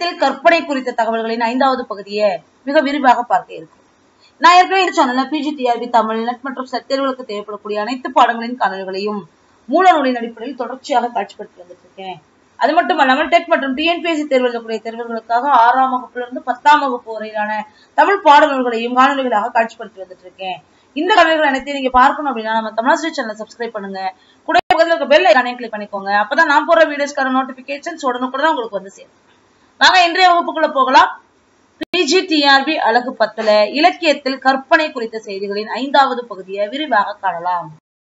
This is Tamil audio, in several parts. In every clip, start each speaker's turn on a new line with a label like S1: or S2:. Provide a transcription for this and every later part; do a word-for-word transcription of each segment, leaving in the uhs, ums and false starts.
S1: இலக்கியத்தில் கற்பனை குறித்த தகவல்களின் ஐந்தாவது பகுதியை மிக விரிவாக பார்க்க இருக்கும். நான் ஏற்கனவே இது சொன்ன பிஜி டிஆர்பி தமிழ் நெட் மற்றும் செட் தேர்வுகளுக்கு தேவைப்படக்கூடிய அனைத்து பாடங்களின் காணொலிகளையும் மூல நூலின் அடிப்படையில் தொடர்ச்சியாக காட்சிப்படுத்தி வந்துட்டு இருக்கேன். அது மட்டும் இல்லாமல் டெட் மற்றும் டிஎன்பிஎஸ்சி தேர்வு எழுதக்கூடிய தேர்வுகளுக்காக ஆறாம் வகுப்பிலிருந்து பத்தாம் வகுப்பு வரையிலான தமிழ் பாடநூல்களையும் காணொலிகளாக காட்சிப்படுத்தி வந்துட்டு இருக்கேன். இந்த காணொலிகள் அனைத்தையும் நீங்க பார்க்கணும் அப்படின்னா நம்ம தமிழாசிரியர் சேனலை சப்ஸ்கிரைப் பண்ணுங்க. கூட பக்கத்துல இருக்க பெல் ஐகானை கிளிக் பண்ணிக்கோங்க. அப்பதான் நான் போற வீடியோஸ்க்கான நோட்டிபிகேஷன்ஸ் உடனுக்குடன் உங்களுக்கு வந்து சேரும். வாங்க இன்றைய வகுப்புக்குள்ள போகலாம். பிஜி டிஆர்பி அழகு பத்துல இலக்கியத்தில் கற்பனை குறித்த செய்திகளின் ஐந்தாவது பகுதியை விரிவாக காணலாம்.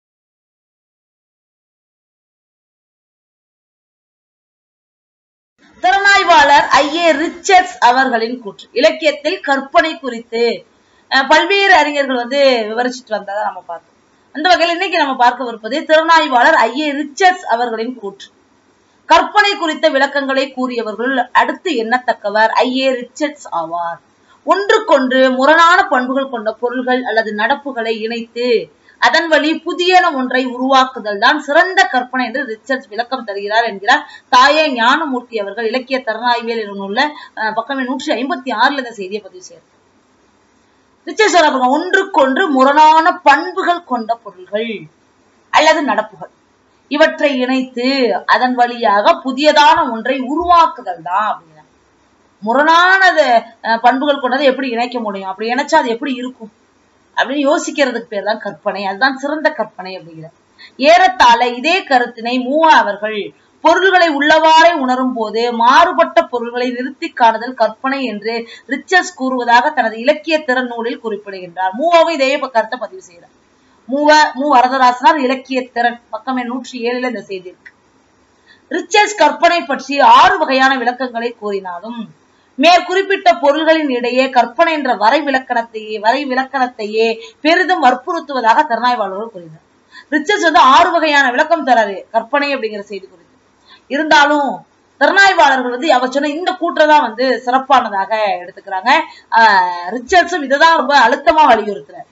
S1: திறனாய்வாளர் ஐ ஏ ரிச்சர்ட்ஸ் அவர்களின் கூற்று. இலக்கியத்தில் கற்பனை குறித்து பல்வேறு அறிஞர்கள் வந்து விவரிச்சுட்டு வந்ததை நம்ம பார்த்தோம். அந்த வகையில் இன்னைக்கு நம்ம பார்க்கவிருப்பது திறனாய்வாளர் ஐ ஏ ரிச்சர்ட்ஸ் அவர்களின் கூற்று. கற்பனை குறித்த விளக்கங்களை கூறியவர்கள் அடுத்து எண்ணத்தக்கவர் ஐ ஏ ரிச்சர்ட்ஸ் ஆவார். ஒன்றுக்கொன்று முரணான பண்புகள் கொண்ட பொருள்கள் அல்லது நடப்புகளை இணைத்து அதன் வழி புதியன ஒன்றை உருவாக்குதல் தான் சிறந்த கற்பனை என்று ரிச்சர்ட்ஸ் விளக்கம் தருகிறார் என்கிறார் தாயே ஞானமூர்த்தி அவர்கள் இலக்கிய திறனாய்வியல் என்ற பக்கம் நூற்றி ஐம்பத்தி ஆறுல இந்த செய்தியை பதிவு செய்யறார். ரிச்சர்ட்ஸ் சொல்றாங்க, ஒன்றுக்கொன்று முரணான பண்புகள் கொண்ட பொருள்கள் அல்லது நடப்புகள் இவற்றை இணைத்து அதன் வழியாக புதியதான ஒன்றை உருவாக்குதல் தான் அப்படின்னா. முரணானது பண்புகள் கொண்டதை எப்படி இணைக்க முடியும், அப்படி இணைச்சா அது எப்படி இருக்கும் அப்படின்னு யோசிக்கிறதுக்கு பேர் தான் கற்பனை. அதுதான் சிறந்த கற்பனை அப்படிங்கிறார். ஏறத்தாழ இதே கருத்தினை மூவா அவர்கள் பொருள்களை உள்ளவாறே உணரும் போது மாறுபட்ட பொருள்களை நிறுத்தி காணுதல் கற்பனை என்று ரிச்சர்ட்ஸ் கூறுவதாக தனது இலக்கிய திறன் நூலில் குறிப்பிடுகின்றார். மூவாவும் இதே கருத்தை பதிவு செய்கிறார். மூவ மூ வரதராசனார் இலக்கிய திறன் பக்கம் நூற்றி ஏழுல இந்த செய்தி இருக்கு. ரிச்சர்ட்ஸ் கற்பனை பற்றி ஆறு வகையான விளக்கங்களை கூறினாலும் மேற்குறிப்பிட்ட பொருள்களின் இடையே கற்பனை என்ற வரை விளக்கணத்தையே வரை விளக்கணத்தையே பெரிதும் வற்புறுத்துவதாக திறனாய்வாளர்கள் கூறினார். ரிச்சர்ட்ஸ் வந்து ஆறு வகையான விளக்கம் தராரு கற்பனை அப்படிங்கிற செய்தி குறித்து. இருந்தாலும் திறனாய்வாளர்கள் வந்து அவர் சொன்ன இந்த கூற்றதான் வந்து சிறப்பானதாக எடுத்துக்கிறாங்க. ஆஹ் ரிச்சர்ட்ஸும் இதைதான் ரொம்ப அழுத்தமா வலியுறுத்துறாரு.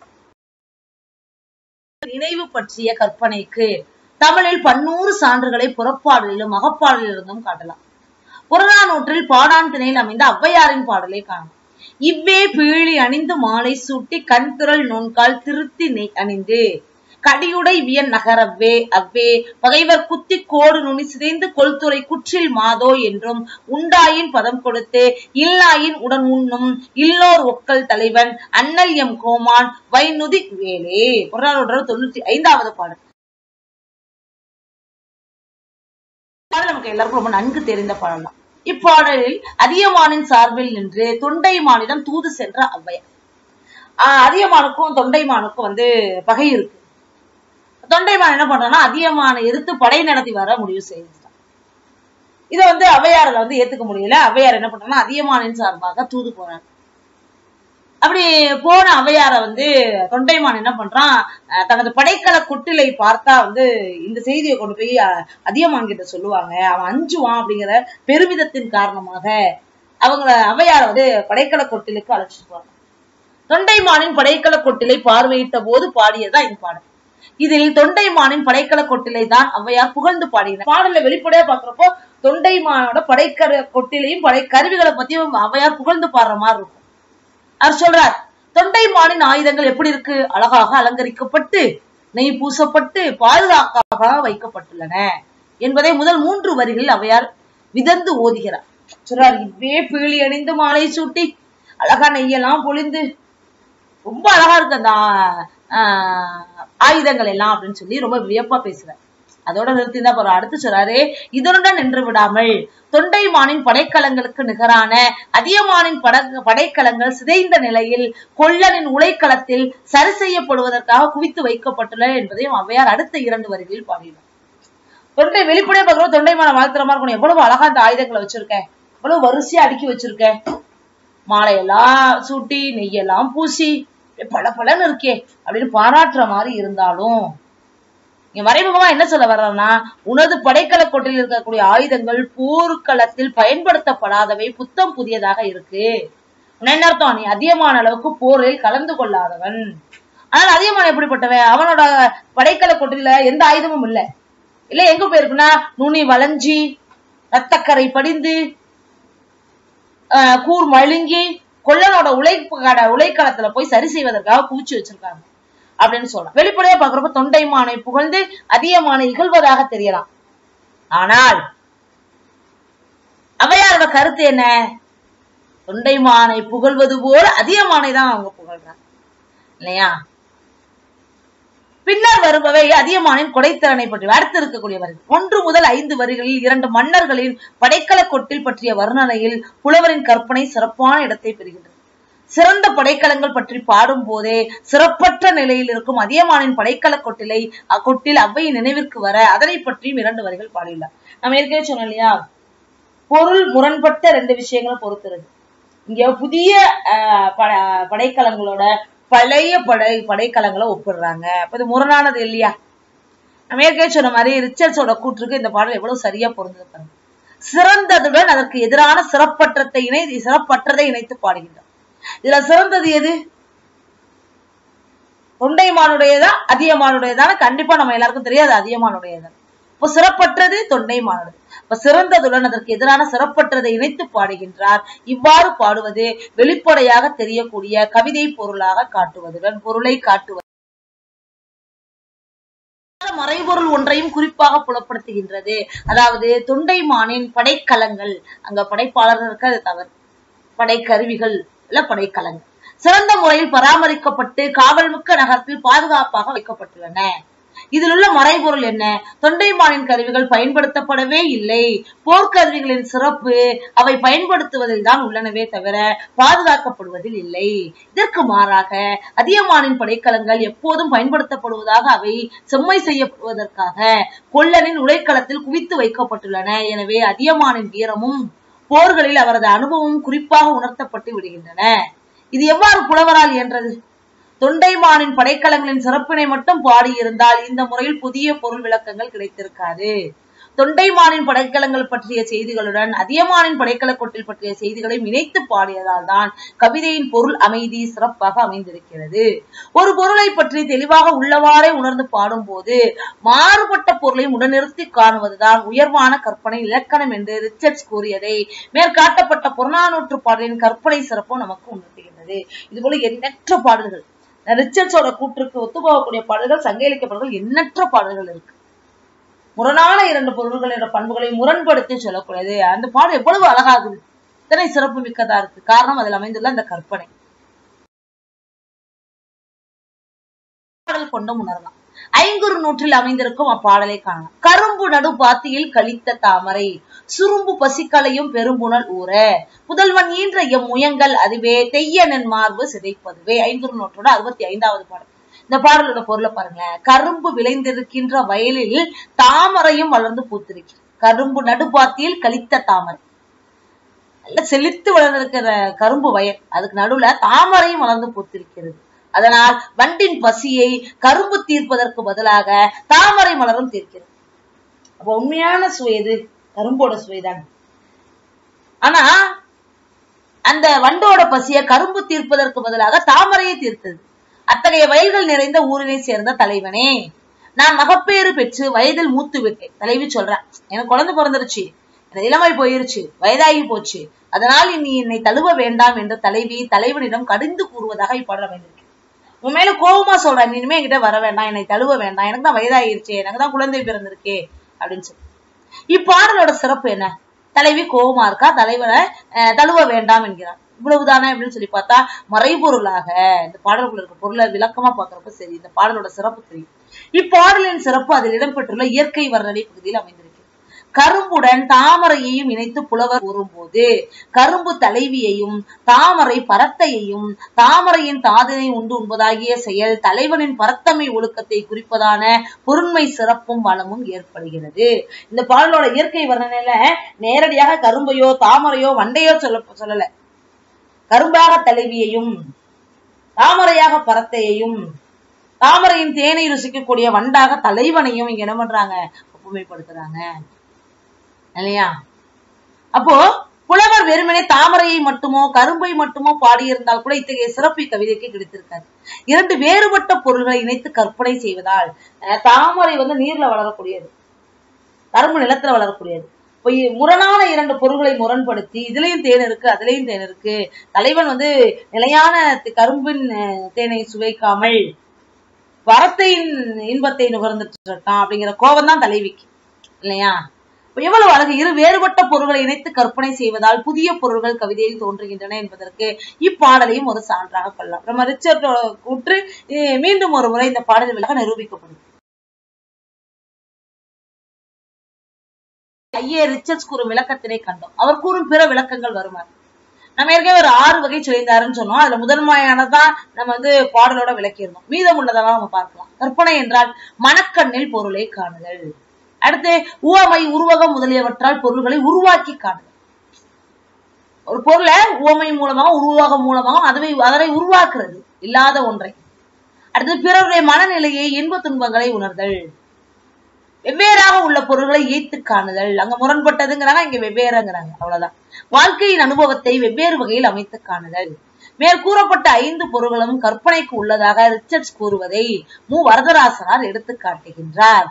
S1: நினைவு பற்றிய கற்பனைக்கு தமிழில் பன்னூறு சான்றுகளை புறப்பாடலிலும் அகப்பாடலிலிருந்தும் காட்டலாம். புறநானூற்றில் பாடான் திணையில் அமைந்த ஔவையாரின் பாடலை காணலாம். இவ்வே பீழி அணிந்து மாலை சூட்டி கண் திரள் நோன்கால் திருத்தி நெய் அணிந்து கடியுடை வியன் நகரவ்வே அவ்வே பகைவர் குத்தி கோடு நுனி சிதைந்து கொள்துறை குற்றில் மாதோ என்றும் உண்டாயின் பதம் கொடுத்து இல்லாயின் உடன் உண்ணும் இல்லோர் ஒக்கல் தலைவன் அண்ணல் எம் கோமான் வைநுதி வேலே. புறநானூற்று தொண்ணூத்தி ஐந்தாவது பாடல். நமக்கு எல்லாருக்கும் ரொம்ப நன்கு தெரிந்த பாடல் தான். இப்பாடலில் அதியமானின் சார்பில் நின்று தொண்டைமானிடம் தூது சென்ற ஔவையார். ஆஹ் அதியமானுக்கும் தொண்டைமானுக்கும் வந்து பகை இருக்கு. தொண்டைமான் என்ன பண்றான்னா அதியமானை எதிர்த்து படை நடத்தி வர முடிவு செய்தான். இதை வந்து ஔவையாரில் வந்து ஏத்துக்க முடியல. ஔவையார் என்ன பண்றாங்கன்னா அதியமானின் சார்பாக தூது போறாங்க. அப்படி போன ஔவையார வந்து தொண்டைமான் என்ன பண்றான், தனது படைக்கல கொட்டிலை பார்த்தா வந்து இந்த செய்தியை கொண்டு போய் அதியமான் கிட்ட சொல்லுவாங்க. அவன் அஞ்சுவான் அப்படிங்கிற பெருமிதத்தின் காரணமாக அவங்கள ஔவையார வந்து படைக்கல கொட்டிலுக்கு அழைச்சிட்டு போறாங்க. தொண்டைமானின் படைக்கல கொட்டிலை பார்வையிட்ட போது பாடியதான் இந்த பாடல். இதில் தொண்டைமானின் படைக்கல கொட்டிலை தான் ஔவையார் புகழ்ந்து பாடினார். பாடல வெளிப்படையா பாக்குறப்போ தொண்டைமானோட படைக்கல கொட்டிலையும் படை கருவிகளை பத்தியும் ஔவையார் புகழ்ந்து பாடுற மாதிரி இருக்கும். அவர் சொல்றார், தொண்டைமானின் ஆயுதங்கள் எப்படி இருக்கு, அழகாக அலங்கரிக்கப்பட்டு நெய் பூசப்பட்டு பாதுகாப்பாக வைக்கப்பட்டுள்ளன என்பதை முதல் மூன்று வரிகளில் ஔவையார் விதந்து ஓதுகிறார். சொல்றார், இவ்வே பீழி அணிந்து மாலை சூட்டி அழகா நெய்யெல்லாம் பொழிந்து ரொம்ப அழகா இருக்கு அந்த ஆஹ் ஆயுதங்கள் எல்லாம் அப்படின்னு சொல்லி ரொம்ப வியப்பா பேசுறார். அதோட நிறுத்திதான் போற. அடுத்து சொல்றாரு, இதனுடன் நின்று விடாமல் தொண்டைமானின் படைக்கலங்களுக்கு நிகரான அதியமானின் பட படைக்கலங்கள் சிதைந்த நிலையில் கொல்லனின் உலைக்களத்தில் சரி செய்யப்படுவதற்காக குவித்து வைக்கப்பட்டுள்ளன என்பதையும் ஔவையார் அடுத்த இரண்டு வரிகளில் பாடினார். தொண்டை வெளிப்படையா பார்க்கிறோம், தொண்டைமான வாழ்த்துற மாதிரி இருக்கணும். எவ்வளவு அழகா அந்த ஆயுதங்களை வச்சிருக்கேன், எவ்வளவு வரிசையா அடுக்கி வச்சிருக்கேன், மாலையெல்லாம் சூட்டி நெய்யெல்லாம் பூசி பல பலன்னு இருக்கே அப்படின்னு பாராட்டுற மாதிரி இருந்தாலும் மறைமுகமா என்ன சொல்ல வர்றன்னா, உனது படைக்கல கொட்டில் இருக்கக்கூடிய ஆயுதங்கள் போர்க்களத்தில் பயன்படுத்தப்படாதவை புத்தம் புதியதாக இருக்கு. என்ன அர்த்தம், நீ அதிகமான அளவுக்கு போரில் கலந்து கொள்ளாதவன். ஆனால் அதிகமான எப்படிப்பட்டவன், அவனோட படைக்கல கொட்டில எந்த ஆயுதமும் இல்லை. இல்ல எங்க போயிருக்குன்னா நுனி வளைஞ்சி ரத்தக்கரை படிந்து ஆஹ் கூர் மழுங்கி கொல்லனோட உழைப்பு உழைக்களத்துல போய் சரி செய்வதற்காக குவிச்சு வச்சிருக்காங்க அப்படின்னு சொல்லலாம். வெளிப்படையா பாக்குறப்ப தொண்டைமானை புகழ்ந்து அதியமானை இகழ்வதாக தெரியலாம். ஆனால் ஔவையாரோட கருத்து என்ன? தொண்டைமானை புகழ்வது போல அதியமானை தான் அவங்க புகழ்றாங்க இல்லையா? பின்னர் வருபவை அதியமானின் கொடைத்திறனை பற்றி அடுத்து இருக்கக்கூடிய வரி ஒன்று முதல் ஐந்து வரிகளில் இரண்டு மன்னர்களின் படைக்கல கொட்டில் பற்றிய வர்ணனையில் புலவரின் கற்பனை சிறப்பான இடத்தை பெறுகின்றது. சிறந்த படைக்கலங்கள் பற்றி பாடும் போதே சிறப்பற்ற நிலையில் இருக்கும் அதியமானின் படைக்கல கொட்டிலை கொட்டில் அவ்வை நினைவிற்கு வர அதனை பற்றியும் இரண்டு வரிகள் பாடியுள்ளார். நம்ம ஏற்கனவே சொன்னோம் இல்லையா, பொருள் முரண்பட்ட ரெண்டு விஷயங்களை பொறுத்துறது. இங்க புதிய அஹ் படைக்கலங்களோட பழைய படை படைக்கலங்களை ஒப்பிடுறாங்க. அப்ப இது முரணானது இல்லையா? நம்ம ஏற்கனவே சொன்ன மாதிரி ரிச்சர்ட்ஸோட கூற்றுக்கு இந்த பாடல் எவ்வளவு சரியா பொருந்தது பாருங்க. சிறந்ததுடன் அதற்கு எதிரான சிறப்பற்றத்தை இணை சிறப்பற்றதை இணைத்து பாடுகின்றார். இதுல சிறந்தது எது? தொண்டைமானுடையதா அதியமானுடையதான? கண்டிப்பா நம்ம எல்லாருக்கும் தெரியாது அதியமானுடையதான். இப்போ சிறப்பற்றது தொண்டைமானுடையது. இப்ப சிறந்ததுடன் அதற்கு எதிரான சிறப்பற்றதை இணைத்து பாடுகின்றார். இவ்வாறு பாடுவது வெளிப்படையாக தெரியக்கூடிய கவிதை பொருளாக காட்டுவதுடன் பொருளை காட்டுவது மறைபொருள் ஒன்றையும் குறிப்பாக புலப்படுத்துகின்றது. அதாவது தொண்டைமானின் படைக்கலங்கள், அங்க படைப்பாளர்களுக்கு அது தவறு, படைக்கருவிகள் இல்ல படைக்கலங்கள் சிறந்த முறையில் பராமரிக்கப்பட்டு காவல்மிக்க நகரத்தில் பாதுகாப்பாக வைக்கப்பட்டுள்ளன. இதில் உள்ள மறைபொருள் என்ன? தொண்டைமானின் கருவிகள் பயன்படுத்தப்படவே இல்லை. போர்க்கருவிகளின் சிறப்பு அவை பயன்படுத்துவதில் தான் உள்ளனவே தவிர பாதுகாக்கப்படுவதில் இல்லை. இதற்கு மாறாக அதியமானின் படைக்கலங்கள் எப்போதும் பயன்படுத்தப்படுவதாக அவை செம்மை செய்யப்படுவதற்காக கொல்லனின் உலைக்களத்தில் குவித்து வைக்கப்பட்டுள்ளன. எனவே அதியமானின் வீரமும் போர்களில் அவரது அனுபவமும் குறிப்பாக உணர்த்தப்பட்டு விடுகின்றன. இது எவ்வாறு புலவரால் இயன்றது? தொண்டைமானின் படைக்கலங்களின் சிறப்பினை மட்டும் பாடியிருந்தால் இந்த முறையில் புதிய பொருள் விளக்கங்கள் கிடைத்திருக்காது. தொண்டைமானின் படைக்கலங்கள் பற்றிய செய்திகளுடன் அதியமானின் படைக்கல கொட்டில் பற்றிய செய்திகளை இணைத்து பாடியதால் தான் கவிதையின் பொருள் அமைதி சிறப்பாக அமைந்திருக்கிறது. ஒரு பொருளை பற்றி தெளிவாக உள்ளவாறே உணர்ந்து பாடும் போது மாறுபட்ட பொருளை உடனிறுத்தி காணுவதுதான் உயர்வான கற்பனை இலக்கணம் என்று ரிச்சர்ட்ஸ் கூறியதை மேற்காட்டப்பட்ட புறநானூற்று பாடலின் கற்பனை சிறப்பும் நமக்கு உணர்த்துகின்றது. இதுபோல எண்ணற்ற பாடல்கள், ரிச்சர்ட்ஸோட கூற்றுக்கு ஒத்துப்போகக்கூடிய பாடல்கள், சங்க இலக்கிய பாடல்கள் எண்ணற்ற பாடல்கள் இருக்கு. முரணான இரண்டு பொருள்களோட பண்புகளை முரண்படுத்தி சொல்லக்கூடியது. அந்த பாடல் எவ்வளவு அழகாகுது, இத்தனை சிறப்பு மிக்கதா இருக்கு. காரணம் அதில் அமைந்துள்ள அந்த கற்பனை. பாடல் கொண்டும் உணரலாம். ஐங்குறு நூற்றில் அமைந்திருக்கும் அப்பாடலை காணலாம். கரும்பு நடு பாத்தியில் கழித்த தாமரை சுரும்பு பசிக்கலையும் பெரும்புணல் ஊற புதல்வன் ஈன்ற எம் முயங்கள் அதுவே தெய்யனன் மார்பு சிதைப்பதுவே. ஐங்குறு நூற்றோட அறுபத்தி ஐந்தாவது பாடல். இந்த பாடலோட பொருளை பாருங்க. கரும்பு விளைந்திருக்கின்ற வயலில் தாமரையும் வளர்ந்து பூத்திருக்கிறது. கரும்பு நடுபாத்தியில் கழித்த தாமரை, நல்ல செழித்து வளர்ந்திருக்கிற கரும்பு வயல், அதுக்கு நடுவுல தாமரையும் வளர்ந்து பூத்திருக்கிறது. அதனால் வண்டின் பசியை கரும்பு தீர்ப்பதற்கு பதிலாக தாமரை மலரும் தீர்க்கிறது. அப்ப உண்மையான சுவை எது? கரும்போட சுவைதான். ஆனா அந்த வண்டோட பசியை கரும்பு தீர்ப்பதற்கு பதிலாக தாமரையை தீர்த்தது. அத்தகைய வயல்கள் நிறைந்த ஊரினை சேர்ந்த தலைவனே, நான் மகப்பேறு பெற்று வயதில் மூத்து விட்டேன். தலைவி சொல்றேன், எனக்கு குழந்தை பிறந்துருச்சு, எனக்கு இளமை போயிருச்சு, வயதாகி போச்சு, அதனால் நீ என்னை தழுவ வேண்டாம் என்று தலைவி தலைவனிடம் கடிந்து கூறுவதாக இப்பாடல் அமைந்திருக்கு. உன் மேல கோபமா சொல்றேன், நீ இனிமே என்கிட்ட வர வேண்டாம், என்னை தழுவ வேண்டாம், எனக்கு தான் வயதாயிருச்சு, எனக்கு தான் குழந்தை பிறந்திருக்கே அப்படின்னு சொல்லி. இப்பாடலோட சிறப்பு என்ன? தலைவி கோபமா இருக்கா, தலைவனை தழுவ வேண்டாம் என்கிறார். இவ்வளவுதானே அப்படின்னு சொல்லி பார்த்தா மறைபொருளாக இந்த பாடல்கள் இருக்க பொருளை விளக்கமா பாக்குறப்ப சரி இந்த பாடலோட சிறப்பு தெரியும். இப்பாடலின் சிறப்பு அதில் இடம்பெற்றுள்ள இயற்கை வர்ணனை பகுதியில் அமைந்திருக்கிறது. கரும்புடன் தாமரையையும் இணைத்து புலவர் கூறும்போது கரும்பு தலைவியையும் தாமரை பரத்தையையும் தாமரையின் தாதினை உண்டு உண்பதாகிய செயல் தலைவனின் பரத்தமை ஒழுக்கத்தை குறிப்பதான பொருண்மை சிறப்பும் வளமும் ஏற்படுகிறது. இந்த பாடலோட இயற்கை வர்ணனையில நேரடியாக கரும்பையோ தாமரையோ வண்டையோ சொல்ல சொல்லல. கரும்பாக தலைவியையும் தாமரையாக பரத்தையையும் தாமரையின் தேனை ருசிக்கக்கூடிய வண்டாக தலைவனையும் இங்க என்ன பண்றாங்க? ஒப்புமைப்படுத்துறாங்க இல்லையா? அப்போ புலவர் வெறுமனே தாமரையை மட்டுமோ கரும்பை மட்டுமோ பாடியிருந்தால் கூட இத்தகைய சிறப்பு கவிதைக்கு கிடைத்திருக்காது. இரண்டு வேறுபட்ட பொருள்களை இணைத்து கற்பனை செய்வதால் தாமரை வந்து நீர்ல வளரக்கூடியது, கரும்பு நிலத்துல வளரக்கூடியது. முரணான இரண்டு பொருள்களை முரண்படுத்தி இதுலயும் தேன் இருக்கு அதுலயும் தேன் இருக்கு, தலைவன் வந்து நிலையான கரும்பின் தேனை சுவைக்காமல் வரத்தையின் இன்பத்தை நுகர்ந்துட்டு இருக்கான் அப்படிங்கிற கோபம் தான் தலைவிக்கு இல்லையா? எவ்வளவு அழகு! இரு வேறுபட்ட பொருள்களை இணைத்து கற்பனை செய்வதால் புதிய பொருள்கள் கவிதையில் தோன்றுகின்றன என்பதற்கு இப்பாடலையும் ஒரு சான்றாக கொள்ளலாம். நம்ம ரிச்சர்ட் கூற்று மீண்டும் ஒரு முறை இந்த பாடல் விளக்க நிரூபிக்கப்படுது. ஐயே ரிச்சர்ட்ஸ் கூறும் விளக்கத்தினை கண்டோம். அவர் கூறும் பிற விளக்கங்கள் வருமாறு. நம்ம ஏற்கனவே ஒரு ஆறு வகை சொல்லியிருந்தாருன்னு சொன்னோம். அதுல முதன்மையானதான் நம்ம வந்து பாடலோட விளக்கியிருந்தோம். மீதம் உள்ளதெல்லாம் நம்ம பார்க்கலாம். கற்பனை என்றால் மனக்கண்ணில் பொருளை காணுதல். அடுத்து உவமை, உருவகம் முதலியவற்றால் பொருள்களை உருவாக்கி காணுதல். ஒரு பொருளை உவமை மூலமாக உருவகம் மூலமாக அதுவை அதனை உருவாக்குறது இல்லாத ஒன்றை. அடுத்து பிறருடைய மனநிலையை, இன்ப துன்பங்களை உணர்தல். வெவ்வேறாக உள்ள பொருள்களை ஏத்து காணுதல். அங்க முரண்பட்டதுங்கிறாங்க, இங்க வெவ்வேறுங்கிறாங்க, அவ்வளவுதான். வாழ்க்கையின் அனுபவத்தை வெவ்வேறு வகையில் அமைத்து காணுதல். மேற்கூறப்பட்ட ஐந்து பொருள்களும் கற்பனைக்கு உள்ளதாக ரிச்சர்ட்ஸ் கூறுவதை மு வரதராசனார் எடுத்து காட்டுகின்றார்.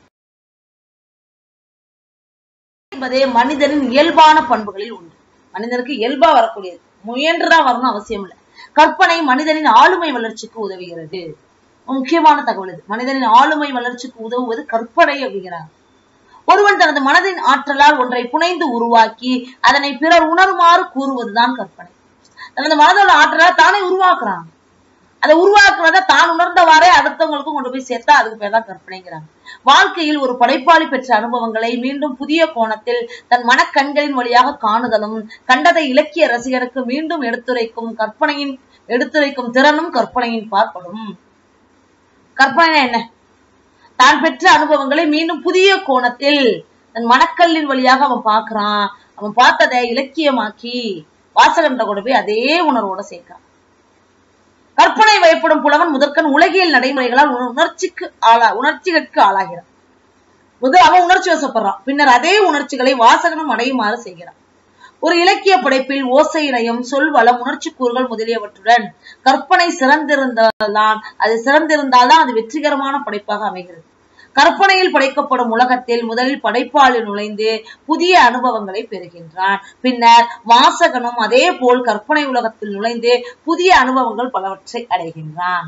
S1: என்பதே மனிதனின் இயல்பான பண்புகளில் உண்டு. மனிதனுக்கு இயல்பா வரக்கூடியது, முயன்றுதான் வரணும் அவசியம் இல்லை. கற்பனை மனிதனின் ஆளுமை வளர்ச்சிக்கு உதவுகிறது. முக்கியமான தகவல் இது. மனிதனின் ஆளுமை வளர்ச்சிக்கு உதவுவது கற்பனை அப்படிங்கிறார். ஒருவன் தனது மனதின் ஆற்றலால் ஒன்றை புனைந்து உருவாக்கி அதனை பிறர் உணருமாறு கூறுவதுதான் கற்பனை. தனது மனதோட ஆற்றலால் தானே உருவாக்குறான். அதை உருவாக்குறத தான் உணர்ந்தவாறே அடுத்தவங்களுக்கும் கொண்டு போய் சேர்த்தா அதுக்கு பேர் தான் கற்பனைங்கிறாங்க. வாழ்க்கையில் ஒரு படைப்பாளி பெற்ற அனுபவங்களை மீண்டும் புதிய கோணத்தில் தன் மனக்கண்களின் வழியாக காணுதலும் கண்டதை இலக்கிய ரசிகருக்கு மீண்டும் எடுத்துரைக்கும் கற்பனையின் எடுத்துரைக்கும் திறனும் கற்பனையின் பார்ப்படும். கற்பனை என்ன? தான் பெற்ற அனுபவங்களை மீண்டும் புதிய கோணத்தில் தன் மனக்கல்லின் வழியாக அவன் பார்க்கிறான். அவன் பார்த்ததை இலக்கியமாக்கி வாசகன்ற கூட போய் அதே உணர்வோட சேர்க்கிறான். கற்பனை வயப்படும் புலவன் முதற்கண் உலகியல் நடைமுறைகளால் உணர்ச்சிக்கு ஆளா உணர்ச்சிகளுக்கு ஆளாகிறான். முதல் அவன் உணர்ச்சி வசப்படுறான். பின்னர் அதே உணர்ச்சிகளை வாசகனும் அடையுமாறு செய்கிறான். ஒரு இலக்கிய படைப்பில் ஓசை நயம், சொல் வளம், உணர்ச்சி கூறுகள் முதலியவற்றுடன் கற்பனை சிறந்திருந்தால்தான் அது சிறந்திருந்தால்தான் அது வெற்றிகரமான படைப்பாக அமைகிறது. கற்பனையில் படைக்கப்படும் உலகத்தில் முதலில் படைப்பாளி நுழைந்து புதிய அனுபவங்களை பெறுகின்றான். பின்னர் வாசகனும் அதே போல் கற்பனை உலகத்தில் நுழைந்து புதிய அனுபவங்கள் பலவற்றை அடைகின்றான்.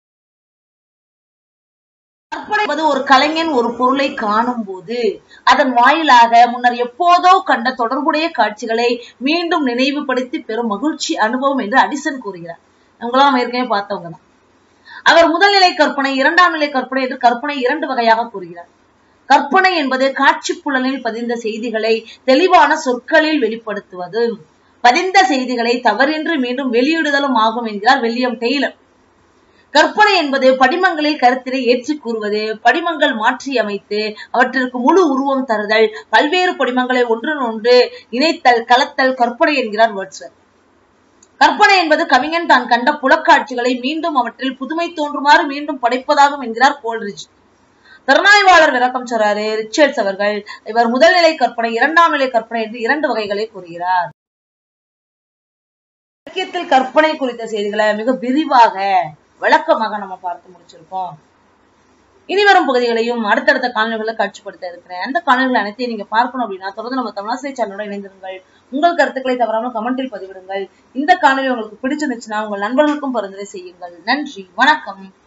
S1: கற்பனை என்பது ஒரு கலைஞன் ஒரு பொருளை காணும் போது அதன் வாயிலாக முன்னர் எப்போதோ கண்ட தொடர்புடைய காட்சிகளை மீண்டும் நினைவுபடுத்தி பெறும் மகிழ்ச்சி அனுபவம் என்று அடிசன் கூறுகிறார். நம்மளாம் ஏற்கனவே பார்த்தவங்க தான். அவர் முதல்நிலை கற்பனை, இரண்டாம் நிலை கற்பனை என்று கற்பனை இரண்டு வகையாக கூறுகிறார். கற்பனை என்பது காட்சி புலனில் பதிந்த செய்திகளை தெளிவான சொற்களில் வெளிப்படுத்துவது, பதிந்த செய்திகளை தவறின்றி மீண்டும் வெளியிடுதலும் ஆகும் என்கிறார் வில்லியம் டெய்லர். கற்பனை என்பது படிமங்களில் கருத்தினை ஏற்றி கூறுவது, படிமங்கள் மாற்றி அமைத்து அவற்றிற்கு முழு உருவம் தருதல், பல்வேறு படிமங்களை ஒன்றொன்று இணைத்தல், கலத்தல் கற்பனை என்கிறார் வேர்ட்ஸ்வர்த். கற்பனை என்பது கவிஞன் தான் கண்ட புலக்காட்சிகளை மீண்டும் அவற்றில் புதுமை தோன்றுமாறு மீண்டும் படைப்பதாகும் என்கிறார் கோல்ரிட்ஜ். திறனாய்வாளர் விளக்கம் சொல்றாரு ரிச்சர்ட்ஸ் அவர்கள். இவர் முதல்நிலை கற்பனை, இரண்டாம் நிலை கற்பனை என்று இரண்டு வகைகளை கூறுகிறார். இலக்கியத்தில் கற்பனை குறித்த செய்திகளை மிக விரிவாக விளக்கமாக நம்ம பார்த்து முடிச்சிருக்கோம். இனிவரும் பகுதிகளையும் அடுத்தடுத்த காணொலிகளை காட்சிப்படுத்த இருக்கிறேன். அந்த காணொலிகள் அனைத்தையும் நீங்க பார்க்கணும் அப்படின்னா தொடர்ந்து நம்ம தமிழாசிரிய சேனலோட இணைந்திருங்கள். உங்கள் கருத்துக்களை தவறாமல் கமெண்டில் பதிவிடுங்கள். இந்த காணொலி உங்களுக்கு பிடிச்சிருந்துச்சுன்னா உங்கள் நண்பர்களுக்கும் பரிந்துரை செய்யுங்கள். நன்றி, வணக்கம்.